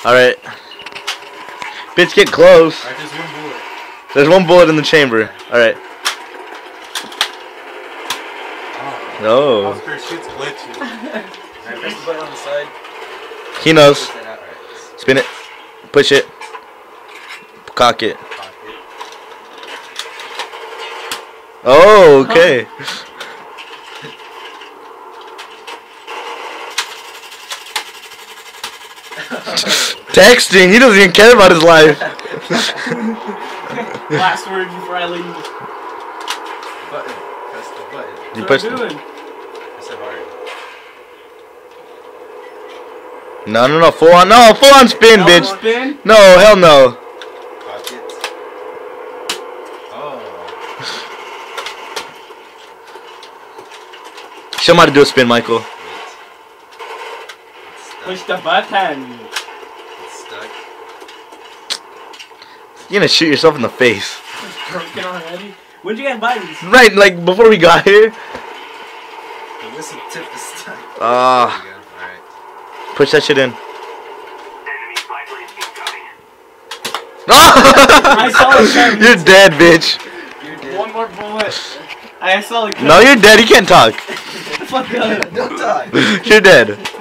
Alright. Bitch, get close. Alright, there's one bullet. There's one bullet in the chamber. Alright. No. Oscar shit's glitchy. Alright, press the button on the side. He knows. Spin it. Push it. Cock it. Oh, okay. Texting. He doesn't even care about his life. Last word before I leave. Button. Press the button. You What pushed am I it. doing? Press it hard. No, no, no. Full on. No, full on spin, Elbow bitch. spin? No, hell no. Cock it. Oh. Show him how to do a spin, Michael. Push the button. It's stuck. You're gonna shoot yourself in the face. Broken already? When'd you get buttons? Right, like before we got here. The whistle tip is stuck. Ah. There we go. Alright. Push that shit in. I saw it coming. You're dead, bitch. You're dead. One more bullet. I saw it coming. No, you're dead. You can't talk. Fuck up. Don't die. You're dead.